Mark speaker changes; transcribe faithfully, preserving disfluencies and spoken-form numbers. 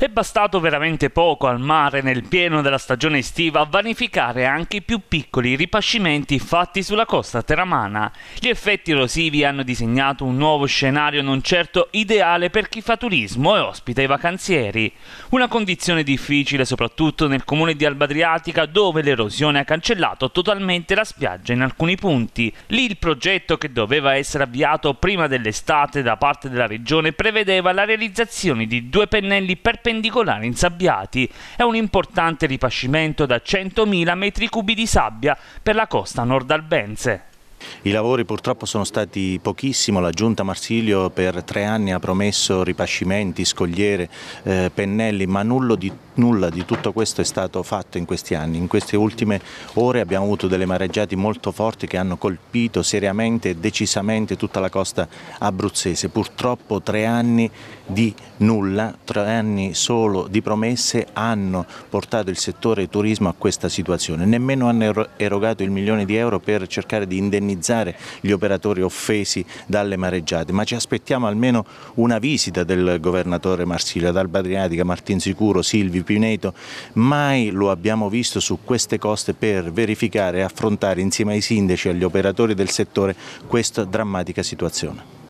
Speaker 1: È bastato veramente poco al mare nel pieno della stagione estiva a vanificare anche i più piccoli ripascimenti fatti sulla costa teramana. Gli effetti erosivi hanno disegnato un nuovo scenario non certo ideale per chi fa turismo e ospita i vacanzieri. Una condizione difficile soprattutto nel comune di Alba Adriatica, dove l'erosione ha cancellato totalmente la spiaggia in alcuni punti. Lì il progetto, che doveva essere avviato prima dell'estate da parte della regione, prevedeva la realizzazione di due pennelli perpendicolari insabbiati e un importante ripascimento da centomila metri cubi di sabbia per la costa nordalbense.
Speaker 2: I lavori purtroppo sono stati pochissimo, la Giunta Marsilio per tre anni ha promesso ripascimenti, scogliere, eh, pennelli, ma nulla di, nulla di tutto questo è stato fatto in questi anni. In queste ultime ore abbiamo avuto delle mareggiate molto forti che hanno colpito seriamente e decisamente tutta la costa abruzzese. Purtroppo tre anni di nulla, tre anni solo di promesse hanno portato il settore turismo a questa situazione. Nemmeno hanno erogato il milione di euro per cercare di indennizzare gli operatori offesi dalle mareggiate, ma ci aspettiamo almeno una visita del governatore Marsilio ad Alba Adriatica, Martinsicuro, Silvi, Pineto. Mai lo abbiamo visto su queste coste per verificare e affrontare insieme ai sindaci e agli operatori del settore questa drammatica situazione.